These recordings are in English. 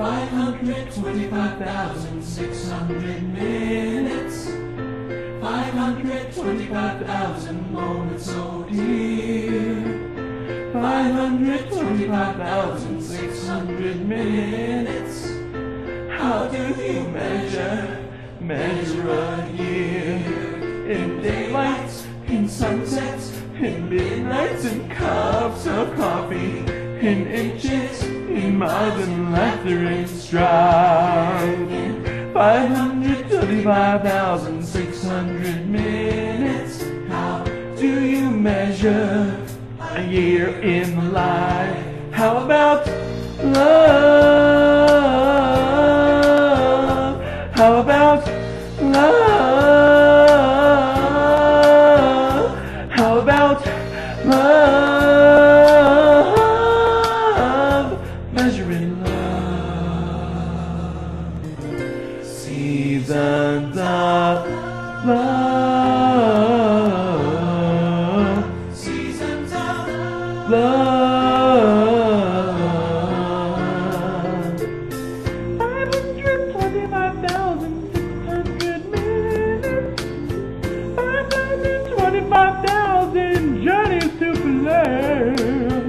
525,600 minutes, 525,000 moments, oh dear. 525,600 minutes. How do you measure a year? In daylights, in sunsets, in midnights, in cups of coffee, in inches, in miles, and laughter and strife. 525,600 minutes. How do you measure a year in life? How about love? How about love? How about love? Measuring love. Seasons of love. Seasons of love. 525,600 minutes. 525,000 journeys to plan.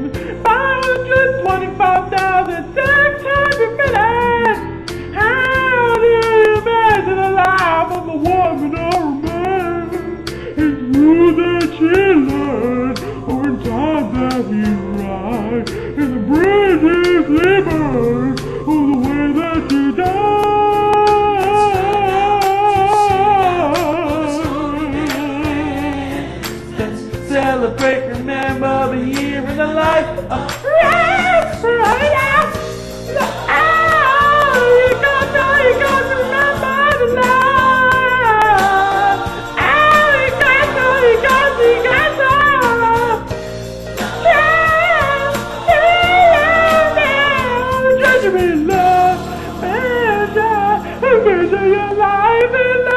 525,600 minutes. How do you imagine the life of a woman or a man? It's true that she learned, or in time that he right, and the bridge is liberty, or the way that she died. Let's celebrate, remember the year in the life of measure your life in love.